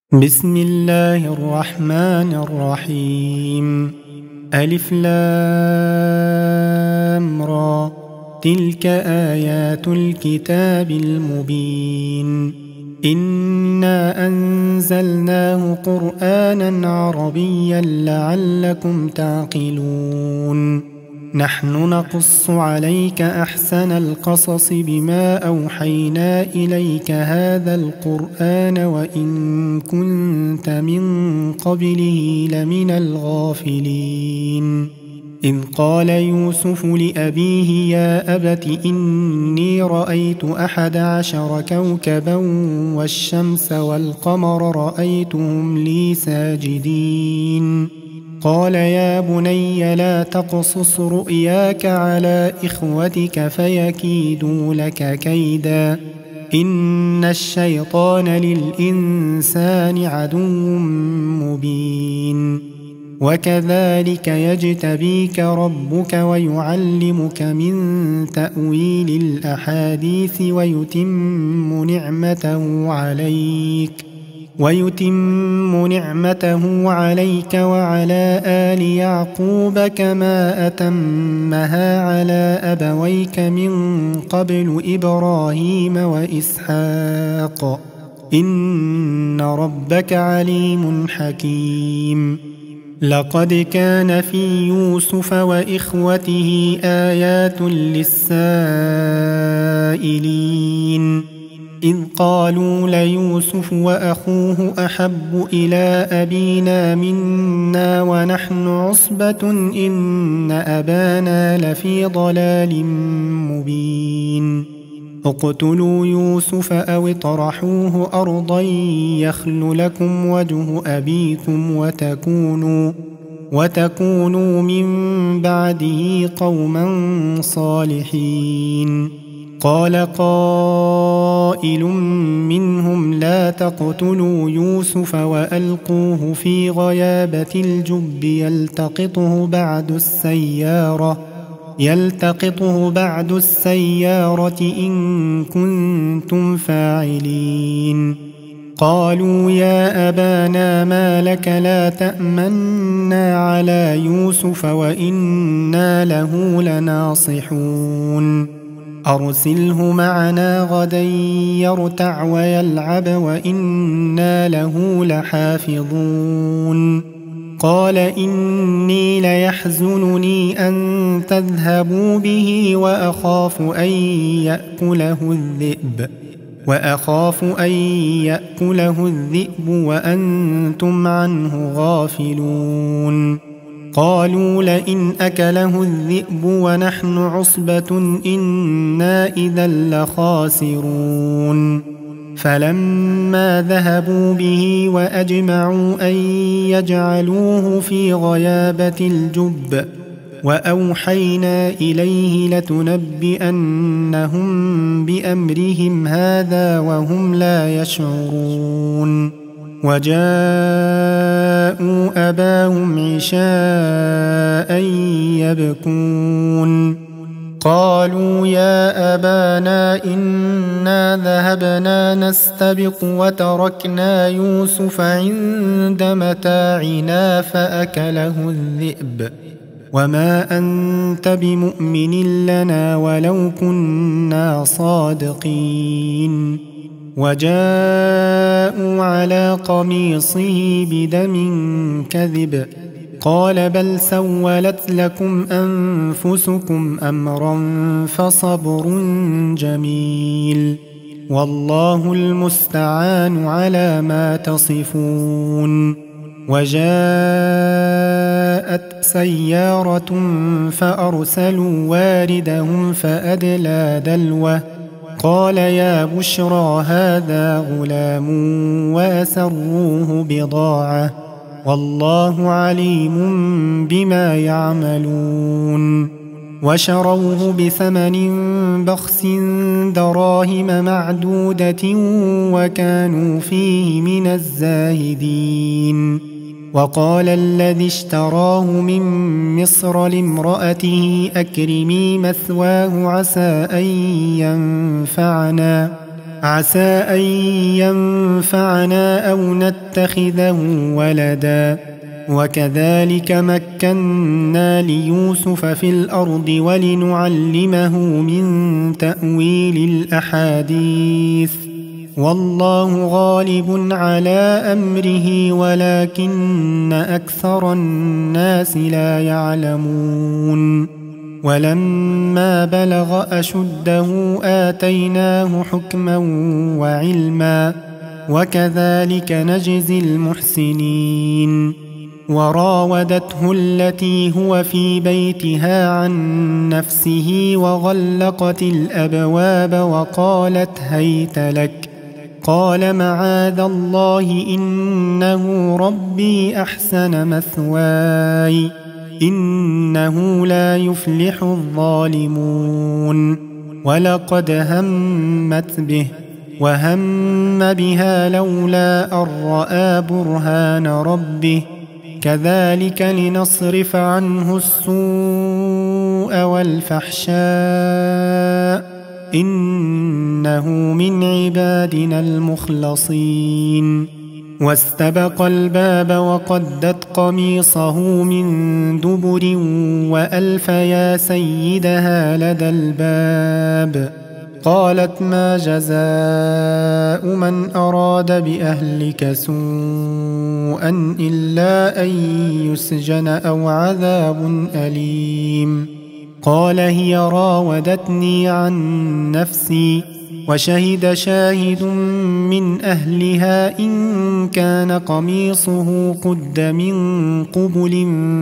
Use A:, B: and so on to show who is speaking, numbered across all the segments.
A: بسم الله الرحمن الرحيم. ألف لام را، تلك آيات الكتاب المبين. إنا أنزلناه قرآنا عربيا لعلكم تعقلون. نحن نقص عليك أحسن القصص بما أوحينا إليك هذا القرآن وإن كنت من قبله لمن الغافلين. إذ قال يوسف لأبيه يا أبت إني رأيت 11 كوكبا والشمس والقمر رأيتهم لي ساجدين. قال يا بني لا تقصص رؤياك على إخوتك فيكيدوا لك كيدا إن الشيطان للإنسان عدو مبين. وكذلك يجتبيك ربك ويعلمك من تأويل الأحاديث ويتم نعمته عليك وعلى آل يعقوب كما أتمها على أبويك من قبل إبراهيم وإسحاق إن ربك عليم حكيم. لقد كان في يوسف وإخوته آيات للسائلين إذ قالوا ليوسف وأخوه أحب إلى أبينا منا ونحن عصبة إن أبانا لفي ضلال مبين. اقتلوا يوسف أو اطرحوه أرضا يخل لكم وجه أبيكم وتكونوا من بعده قوما صالحين. قال قائل منهم لا تقتلوا يوسف وألقوه في غيابة الجب يلتقطه بعد السيارة إن كنتم فاعلين. قالوا يا أبانا ما لك لا تأمنا على يوسف وإنا له لناصحون. أرسله معنا غدا يرتع ويلعب وإنا له لحافظون. قال إني ليحزنني أن تذهبوا به وأخاف أن يأكله الذئب وأنتم عنه غافلون. قالوا لئن أكله الذئب ونحن عصبة إنا إذا لخاسرون. فلما ذهبوا به وأجمعوا أن يجعلوه في غيابة الجب وأوحينا إليه لتنبئنهم بأمرهم هذا وهم لا يشعرون. وجاءوا أباهم عشاء يبكون. قالوا يا أبانا إنا ذهبنا نستبق وتركنا يوسف عند متاعنا فأكله الذئب وما أنت بمؤمن لنا ولو كنا صادقين. وجاءوا على قميصه بدم كذب قال بل سولت لكم أنفسكم أمرا فصبر جميل والله المستعان على ما تصفون. وجاءت سيارة فأرسلوا واردهم فأدلى دلوه قال يا بشرى هذا غلام وأسروه بضاعة والله عليم بما يعملون. وشروه بثمن بخس دراهم معدودة وكانوا فيه من الزاهدين. وقال الذي اشتراه من مصر لامرأته أكرمي مثواه عسى أن عسى أن ينفعنا أو نتخذه ولدا وكذلك مكنا ليوسف في الأرض ولنعلمه من تأويل الأحاديث والله غالب على أمره ولكن أكثر الناس لا يعلمون ولما بلغ أشده آتيناه حكما وعلما وكذلك نجزي المحسنين وراودته التي هو في بيتها عن نفسه وغلقت الأبواب وقالت هيت لك قال معاذ الله إنه ربي أحسن مثواي إنه لا يفلح الظالمون ولقد همت به وهم بها لولا أن رأى برهان ربه كذلك لنصرف عنه السوء والفحشاء إنه من عبادنا المخلصين واستبق الباب وقدت قميصه من دبر وألف يا سيدها لدى الباب قالت ما جزاء من أراد بأهلك سوءا إلا أن يسجن أو عذاب أليم قال هي راودتني عن نفسي وشهد شاهد من أهلها إن كان قميصه قد من قبل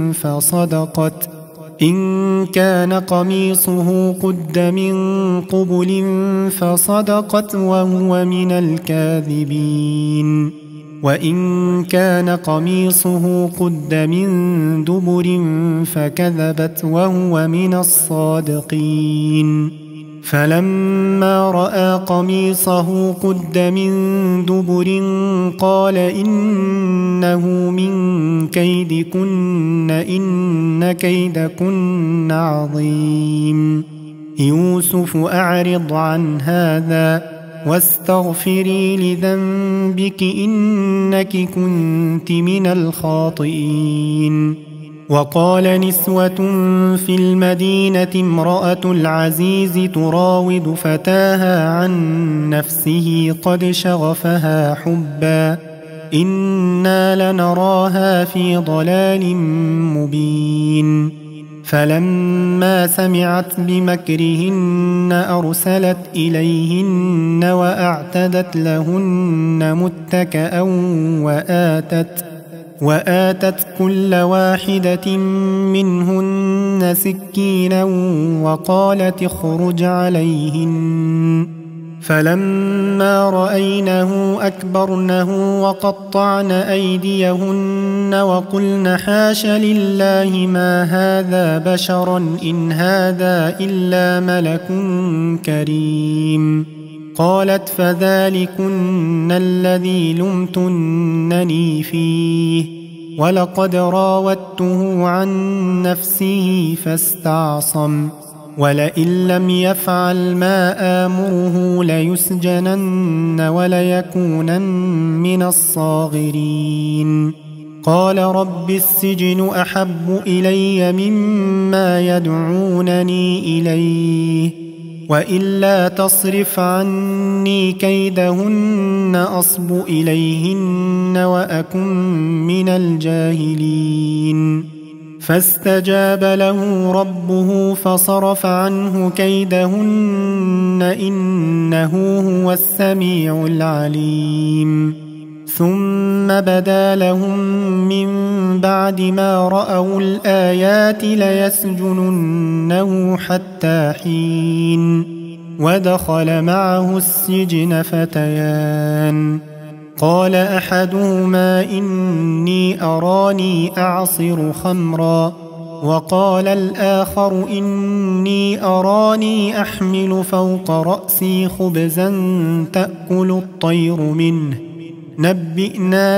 A: فصدقت وهو من الكاذبين وإن كان قميصه قد من دبر فكذبت وهو من الصادقين فلما رأى قميصه قد من دبر قال إنه من كيدكن إن كيدكن عظيم يوسف أعرض عن هذا واستغفري لذنبك إنك كنت من الخاطئين وقال نسوة في المدينة امرأة العزيز تراود فتاها عن نفسه قد شغفها حبا إنا لنراها في ضلال مبين فلما سمعت بمكرهن أرسلت إليهن وأعتدت لهن متكأ وآتت كل واحدة منهن سكينا وقالت اخرج عليهن فلما رأينه أكبرنه وقطعن أيديهن وقلن حاش لله ما هذا بشرا إن هذا إلا ملك كريم قالت فذلكن الذي لمتنني فيه ولقد راودته عن نفسه فاستعصم ولئن لم يفعل ما آمره ليسجنن وليكونن من الصاغرين قال رب السجن أحب إلي مما يدعونني إليه وإلا تصرف عني كيدهن أصب إليهن وأكن من الجاهلين فاستجاب له ربه فصرف عنه كيدهن إنه هو السميع العليم ثم بدا لهم من بعد ما رأوا الآيات ليسجننه حتى حين ودخل معه السجن فتيان قال أحدهما إني أراني أعصر خمرا وقال الآخر إني أراني أحمل فوق رأسي خبزا تأكل الطير منه نبئنا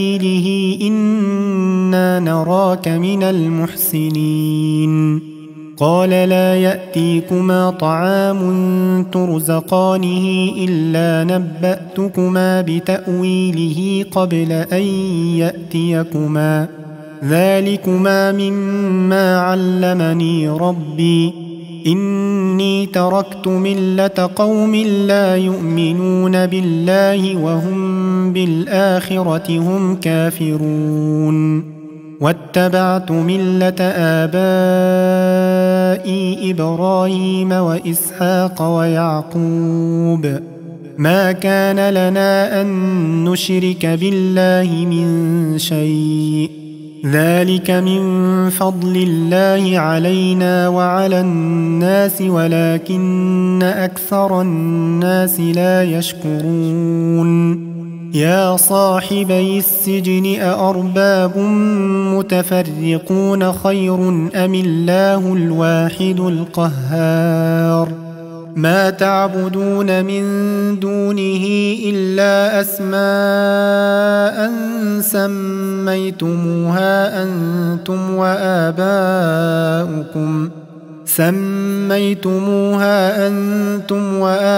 A: بتأويله إنا نراك من المحسنين قال لا يأتيكما طعام ترزقانه إلا نبأتكما بتأويله قبل أن يأتيكما ذلكما مما علمني ربي إني تركت ملة قوم لا يؤمنون بالله وهم بالآخرة هم كافرون واتبعت ملة آبائي إبراهيم وإسحاق ويعقوب ما كان لنا أن نشرك بالله من شيء ذلك من فضل الله علينا وعلى الناس ولكن أكثر الناس لا يشكرون يا صاحبي السجن أأرباب متفرقون خير أم الله الواحد القهار ما تعبدون من دونه إلا أسماء سميتموها أنتم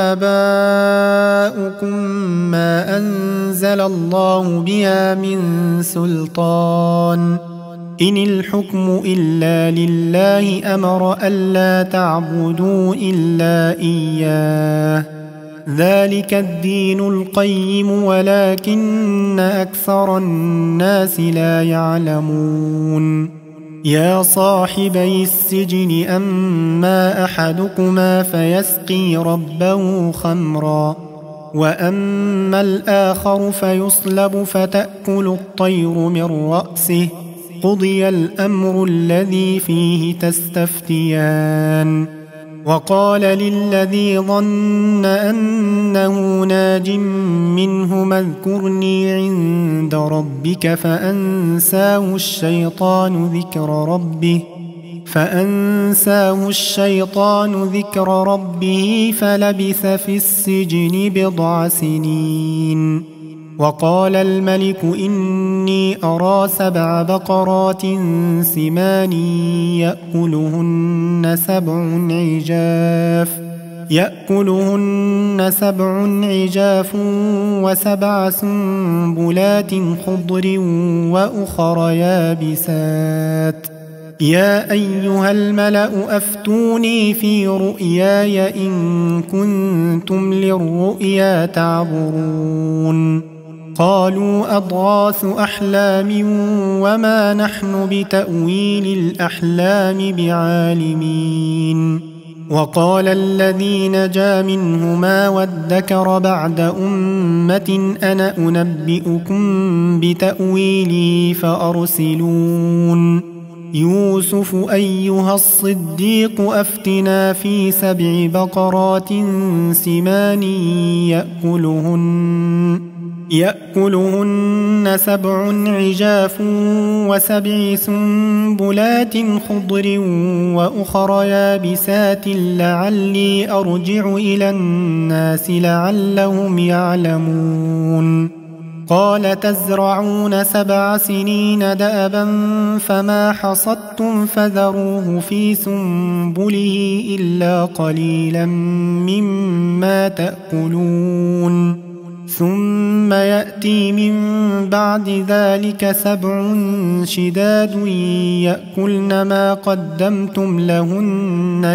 A: وآباؤكم ما أنزل الله بها من سلطان إن الحكم إلا لله أمر ألا تعبدوا إلا إياه ذلك الدين القيم ولكن أكثر الناس لا يعلمون يا صاحبي السجن أما أحدكما فيسقي ربه خمرا وأما الآخر فيصلب فتأكل الطير من رأسه قضي الأمر الذي فيه تستفتيان وقال للذي ظن أنه ناج منهما اذكرني عند ربك فأنساه الشيطان ذكر ربه فلبث في السجن بضع سنين وقال الملك إني أرى 7 بقرات سمان يأكلهن 7 عجاف و7 سنبلات خضر وأخر يابسات يا أيها الملأ أفتوني في رؤياي إن كنتم للرؤيا تعبرون قالوا أضغاث أحلام وما نحن بتأويل الأحلام بعالمين وقال الذي نجا منهما وادكر بعد أمة أنا أنبئكم بتأويلي فأرسلون يوسف أيها الصديق أفتنا في 7 بقرات سمان يأكلهن 7 عجاف و7 سنبلات خضر وأخر يابسات لعلي أرجع إلى الناس لعلهم يعلمون قال تزرعون 7 سنين دأبا فما حصدتم فذروه في سنبله إلا قليلا مما تأكلون ثم يأتي من بعد ذلك 7 شداد يأكلن ما قدمتم لهن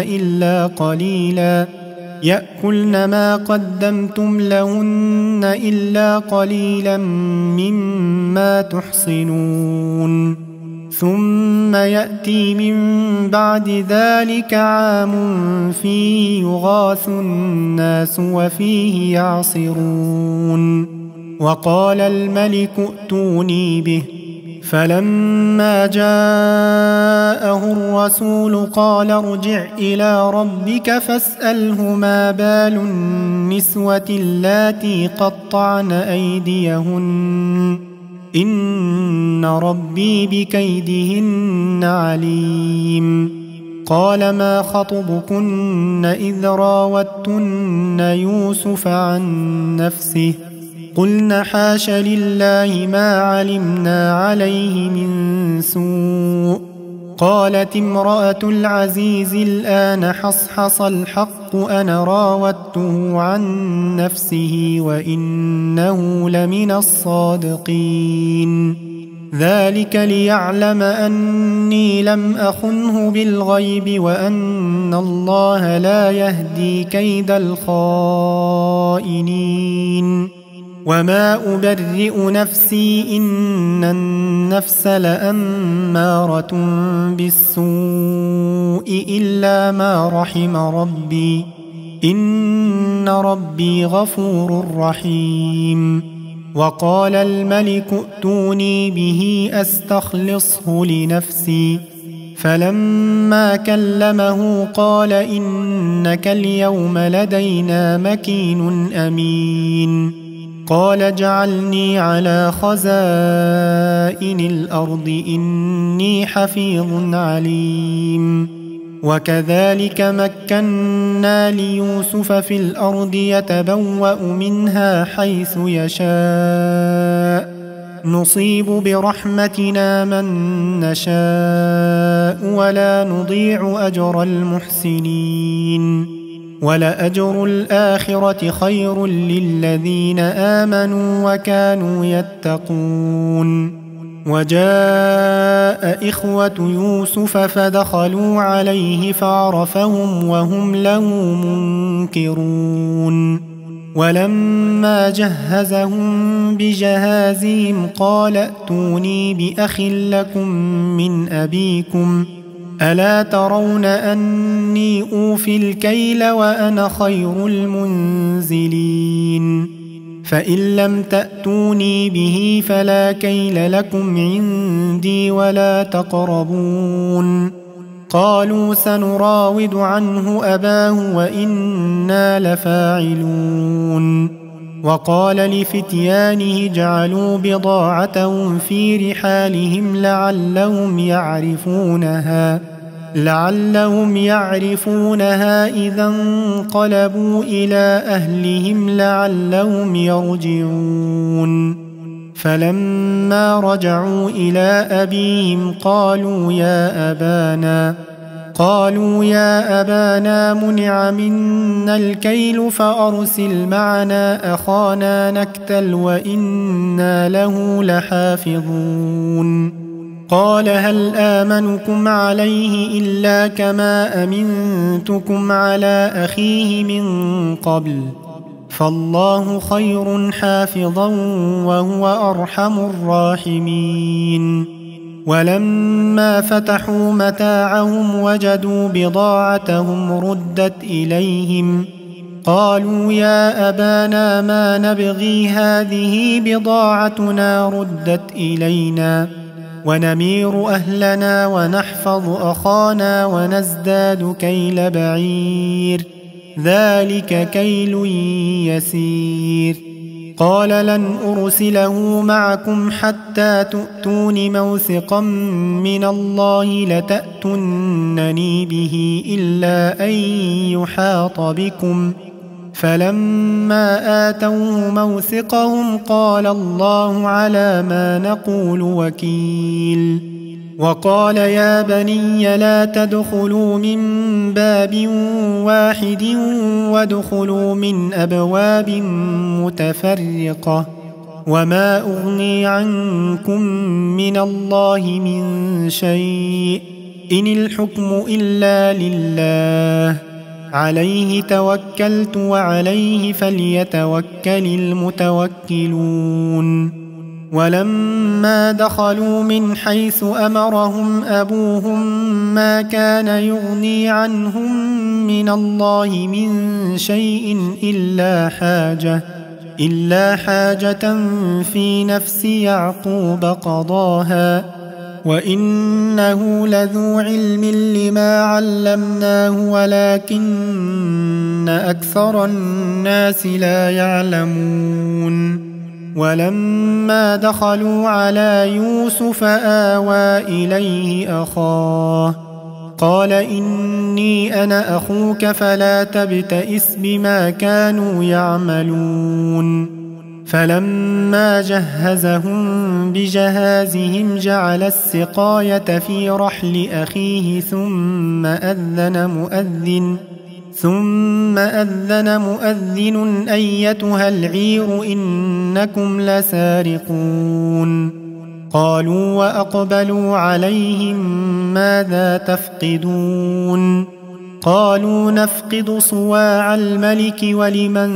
A: إلا قليلا مما تحصنون ثم يأتي من بعد ذلك عام فيه يغاث الناس وفيه يعصرون وقال الملك ائتوني به فلما جاءه الرسول قال ارجع إلى ربك فاسأله ما بال النسوة اللاتي قطعن أيديهن إن ربي بكيدهن عليم قال ما خطبكن إذ راوتن يوسف عن نفسه قلن حاش لله ما علمنا عليه من سوء قالت امرأة العزيز الآن حصحص الحق أنا راودته عن نفسه وإنه لمن الصادقين ذلك ليعلم أني لم أخنه بالغيب وأن الله لا يهدي كيد الخائنين وما أبرئ نفسي إن النفس لأمارة بالسوء إلا ما رحم ربي إن ربي غفور رحيم وقال الملك ائتوني به أستخلصه لنفسي فلما كلمه قال إنك اليوم لدينا مكين أمين قال اجعلني على خزائن الأرض إني حفيظ عليم وكذلك مكنا ليوسف في الأرض يتبوأ منها حيث يشاء نصيب برحمتنا من نشاء ولا نضيع أجر المحسنين ولأجر الآخرة خير للذين آمنوا وكانوا يتقون وجاء إخوة يوسف فدخلوا عليه فعرفهم وهم له منكرون ولما جهزهم بجهازهم قال ائتوني بأخ لكم من أبيكم ألا ترون أني أوفي الكيل وأنا خير المنزلين فإن لم تأتوني به فلا كيل لكم عندي ولا تقربون قالوا سنراود عنه أباه وإنا لفاعلون وقال لفتيانه اجعلوا بضاعتهم في رحالهم لعلهم يعرفونها إذا انقلبوا إلى أهلهم لعلهم يرجعون فلما رجعوا إلى أبيهم قالوا يا أبانا منع منا الكيل فأرسل معنا أخانا نكتل وإنا له لحافظون قال هل آمنكم عليه إلا كما أمنتكم على أخيه من قبل فالله خير حافظا وهو أرحم الراحمين ولما فتحوا متاعهم وجدوا بضاعتهم ردت إليهم قالوا يا أبانا ما نبغي هذه بضاعتنا ردت إلينا ونمير أهلنا ونحفظ أخانا ونزداد كيل بعير ذلك كيل يسير قال لن أرسله معكم حتى تؤتون موثقا من الله لتأتونني به إلا أن يحاط بكم فلما آتوه موثقهم قال الله على ما نقول وكيل وقال يا بني لا تدخلوا من باب واحد وادخلوا من أبواب متفرقة وما أغني عنكم من الله من شيء إن الحكم إلا لله عليه توكلت وعليه فليتوكل المتوكلون ولما دخلوا من حيث أمرهم أبوهم ما كان يغني عنهم من الله من شيء إلا حاجة في نفس يعقوب قضاها وإنه لذو علم لما علمناه ولكن أكثر الناس لا يعلمون ولما دخلوا على يوسف آوى إليه أخاه قال إني أنا أخوك فلا تبتئس بما كانوا يعملون فلما جهزهم بجهازهم جعل السقاية في رحل أخيه ثم أذن مؤذن أيتها العير إنكم لسارقون. قالوا وأقبلوا عليهم ماذا تفقدون؟ قالوا نفقد صواع الملك ولمن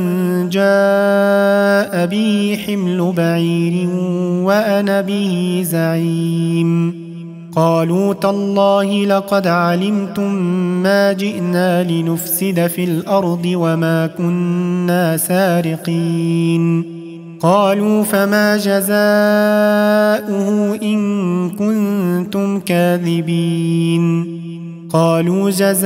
A: جاء به حمل بعير وأنا به زعيم. قالوا تالله لقد علمتم ما جئنا لنفسد في الأرض وما كنا سارقين. قالوا فما جزاؤه إن كنتم كاذبين؟ قالوا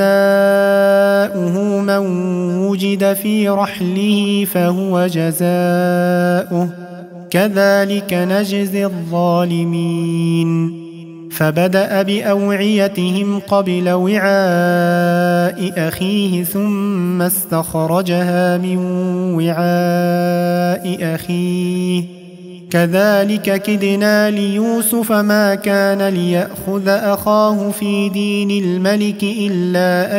A: جزاؤه من وجد في رحله فهو جزاؤه كذلك نجزي الظالمين. فبدأ بأوعيتهم قبل وعاء أخيه ثم استخرجها من وعاء أخيه كذلك كدنا ليوسف ما كان ليأخذ أخاه في دين الملك إلا أن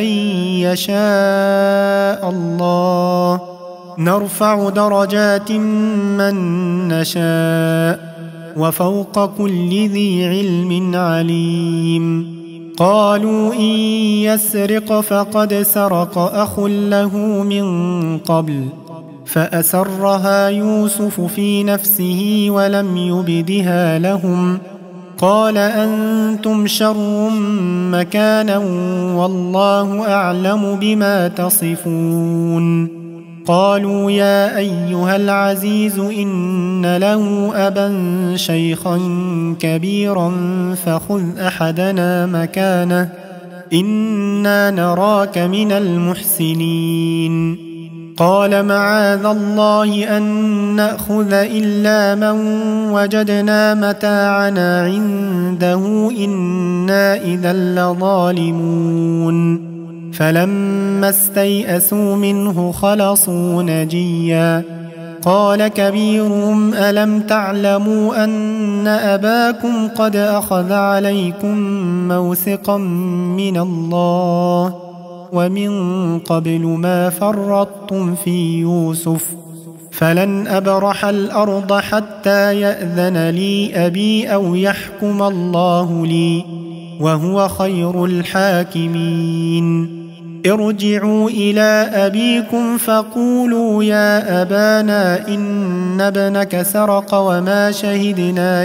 A: يشاء الله نرفع درجات من نشاء وفوق كل ذي علم عليم. قالوا إن يسرق فقد سرق أخ له من قبل فأسرها يوسف في نفسه ولم يبدها لهم. قال أنتم شر مكانا والله أعلم بما تصفون. قالوا يا أيها العزيز إن له أبا شيخا كبيرا فخذ أحدنا مكانه إنا نراك من المحسنين. قال معاذ الله أن نأخذ إلا من وجدنا متاعنا عنده إنا إذا لظالمون. فلما استيئسوا منه خلصوا نجيا. قال كبيرهم ألم تعلموا أن أباكم قد أخذ عليكم موثقا من الله ومن قبل ما فرطتم في يوسف فلن أبرح الأرض حتى يأذن لي أبي أو يحكم الله لي وهو خير الحاكمين. ارجعوا إلى أبيكم فقولوا يا أبانا إن ابنك سرق وما شهدنا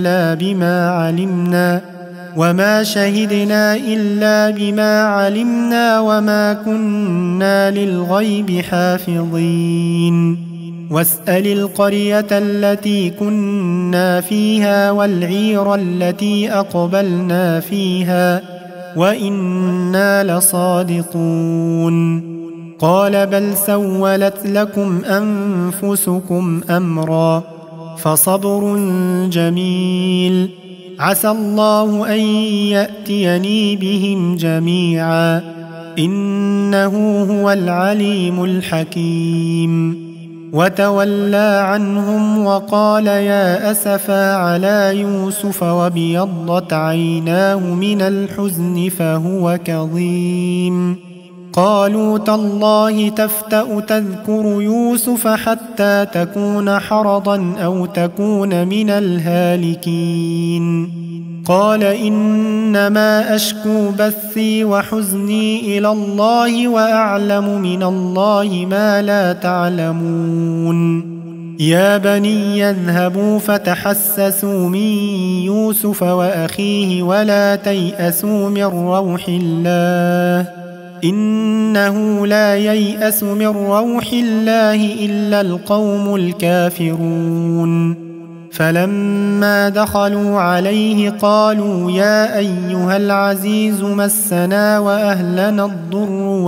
A: إلا بما علمنا وما كنا للغيب حافظين. واسأل القرية التي كنا فيها والعير التي أقبلنا فيها وإنا لصادقون. قال بل سولت لكم أنفسكم أمرا فصبر جميل عسى الله أن يأتيني بهم جميعا إنه هو العليم الحكيم. وتولى عنهم وقال يا أسفا على يوسف وابيضت عيناه من الحزن فهو كظيم. قالوا تالله تفتأ تذكر يوسف حتى تكون حرضا أو تكون من الهالكين. قال إنما أشكو بثي وحزني إلى الله وأعلم من الله ما لا تعلمون. يا بني اذهبوا فتحسسوا من يوسف وأخيه ولا تيأسوا من روح الله إنه لا ييأس من روح الله إلا القوم الكافرون. فلما دخلوا عليه قالوا يا أيها العزيز مسنا وأهلنا الضر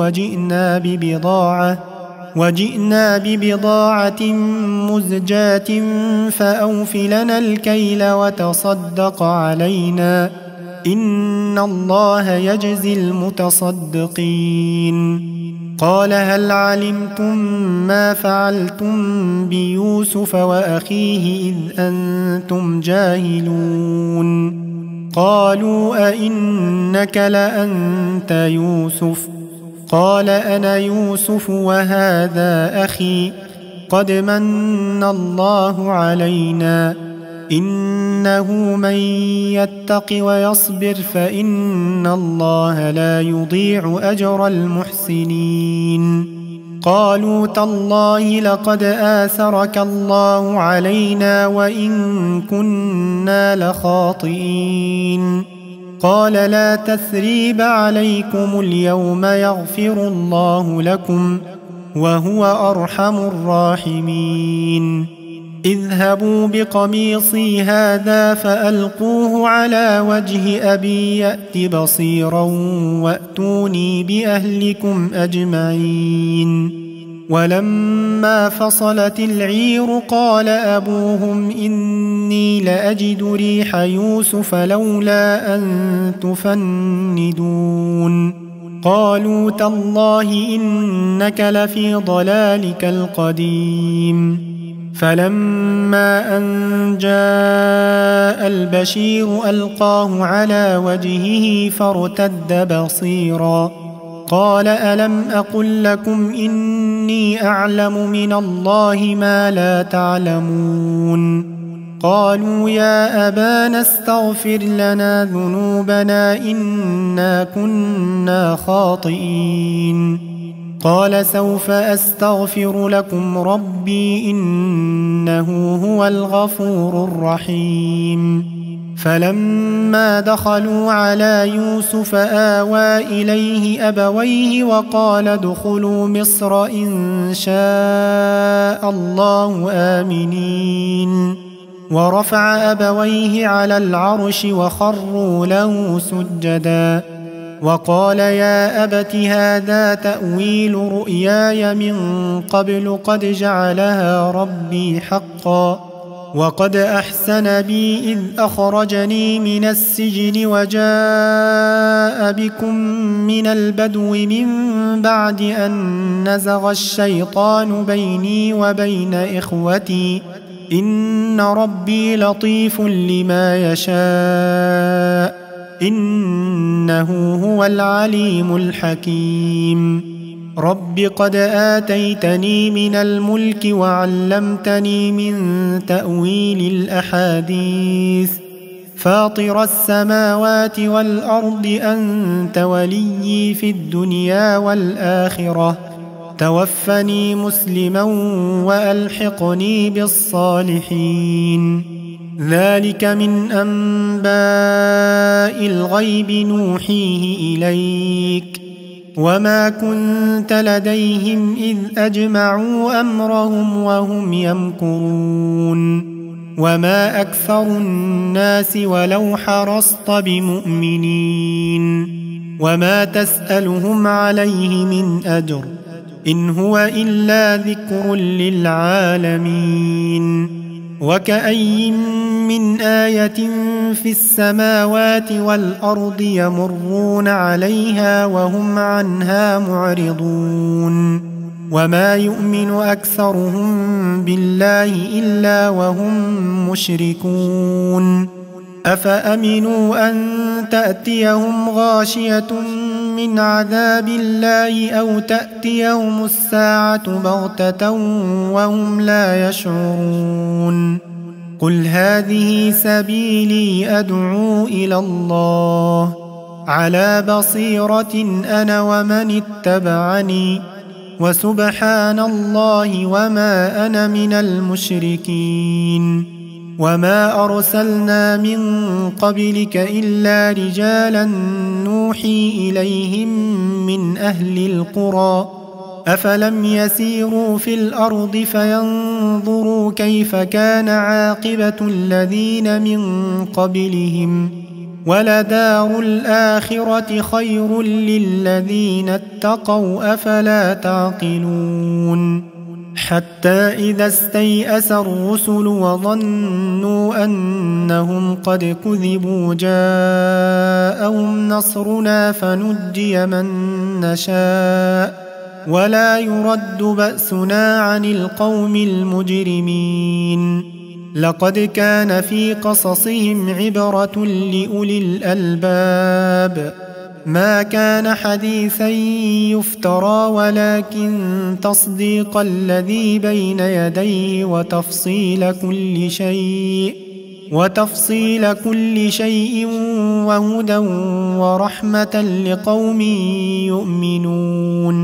A: وجئنا ببضاعة مزجاة فأوف لنا الكيل وتصدق علينا إن الله يجزي المتصدقين. قال هل علمتم ما فعلتم بيوسف وأخيه إذ أنتم جاهلون قالوا أئنك لأنت يوسف قال أنا يوسف وهذا أخي قد من الله علينا إنه من يتق ويصبر فإن الله لا يضيع أجر المحسنين قالوا تالله لقد آثرك الله علينا وإن كنا لخاطئين قال لا تثريب عليكم اليوم يغفر الله لكم وهو أرحم الراحمين اذهبوا بقميصي هذا فألقوه على وجه أبي يأت بصيرا وأتوني بأهلكم أجمعين ولما فصلت العير قال أبوهم إني لأجد ريح يوسف لولا أن تفندون قالوا تالله إنك لفي ضلالك القديم فلما أن جاء البشير ألقاه على وجهه فارتد بصيرا قال ألم أقل لكم إني أعلم من الله ما لا تعلمون قالوا يا أبانا استغفر لنا ذنوبنا إنا كنا خاطئين قال سوف أستغفر لكم ربي إنه هو الغفور الرحيم فلما دخلوا على يوسف آوى إليه أبويه وقال ادخلوا مصر إن شاء الله آمنين ورفع أبويه على العرش وخروا له سجدا وقال يا أبت هذا تأويل رؤياي من قبل قد جعلها ربي حقا وقد أحسن بي إذ أخرجني من السجن وجاء بكم من البدو من بعد أن نزغ الشيطان بيني وبين إخوتي إن ربي لطيف لما يشاء إنه هو العليم الحكيم رب قد آتيتني من الملك وعلمتني من تأويل الأحاديث فاطر السماوات والأرض أنت وليي في الدنيا والآخرة توفني مسلما وألحقني بالصالحين ذلك من أنباء الغيب نوحيه إليك وما كنت لديهم إذ أجمعوا أمرهم وهم يمكرون وما أكثر الناس ولو حرصت بمؤمنين وما تسألهم عليه من أجر إن هو إلا ذكر للعالمين وكأي من آية في السماوات والأرض يمرون عليها وهم عنها معرضون وما يؤمن أكثرهم بالله إلا وهم مشركون أفأمنوا أن تأتيهم غاشية من عذاب الله أو تأتيهم الساعة بغتة وهم لا يشعرون قل هذه سبيلي أدعو إلى الله على بصيرة أنا ومن اتبعني وسبحان الله وما أنا من المشركين وما أرسلنا من قبلك إلا رجالا نوحي إليهم من أهل القرى أفلم يسيروا في الأرض فينظروا كيف كان عاقبة الذين من قبلهم ولدار الآخرة خير للذين اتقوا أفلا تعقلون حتى إذا استيأس الرسل وظنوا أنهم قد كذبوا جاءهم نصرنا فنجي من نشاء ولا يرد بأسنا عن القوم المجرمين لقد كان في قصصهم عبرة لأولي الألباب ما كان حديثا يفترى ولكن تصديق الذي بين يديه وتفصيل كل شيء وهدى ورحمة لقوم يؤمنون